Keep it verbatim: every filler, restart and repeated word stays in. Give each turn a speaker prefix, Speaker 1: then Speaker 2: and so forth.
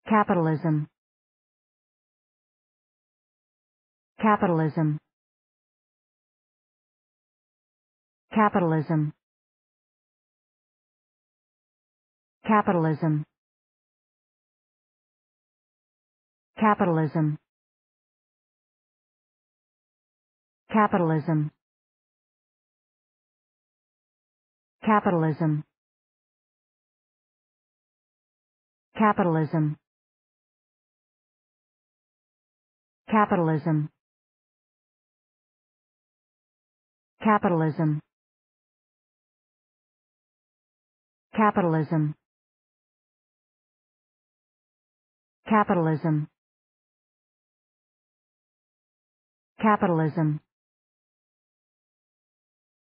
Speaker 1: Capitalism. Capitalism. Capitalism. Capitalism. Capitalism. Capitalism. Capitalism. Capitalism. Capitalism. Capitalism. Capitalism. Capitalism. Capitalism.